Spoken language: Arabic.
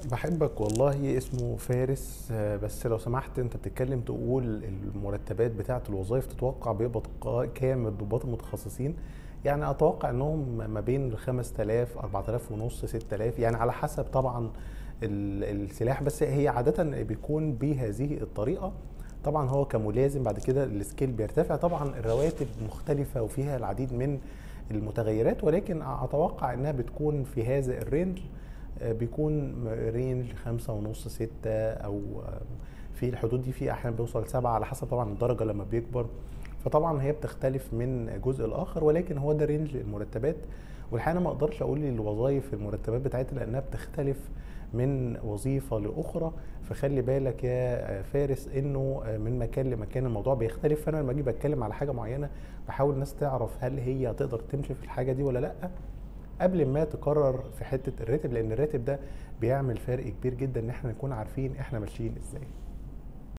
بحبك والله اسمه فارس. بس لو سمحت انت بتتكلم تقول المرتبات بتاعة الوظائف تتوقع بيقبض كام الضباط المتخصصين؟ يعني اتوقع انهم ما بين 5000 4000 ونص 6000، يعني على حسب طبعا السلاح، بس هي عادة بيكون بهذه الطريقة. طبعا هو كملازم بعد كده السكيل بيرتفع، طبعا الرواتب مختلفة وفيها العديد من المتغيرات، ولكن اتوقع انها بتكون في هذا الرينج. بيكون رينج 5 ونص 6، أو في الحدود دي، في أحيانا بيوصل 7 على حسب طبعا الدرجة لما بيكبر. فطبعا هي بتختلف من جزء لآخر، ولكن هو ده رينج المرتبات. والحقيقة أنا ما أقدرش أقول الوظائف المرتبات بتاعتها لأنها بتختلف من وظيفة لأخرى. فخلي بالك يا فارس إنه من مكان لمكان الموضوع بيختلف. فأنا لما أجي بتكلم على حاجة معينة بحاول الناس تعرف هل هي هتقدر تمشي في الحاجة دي ولا لأ، قبل ما تقرر في حته الراتب، لان الراتب ده بيعمل فرق كبير جدا ان احنا نكون عارفين احنا ماشيين ازاي.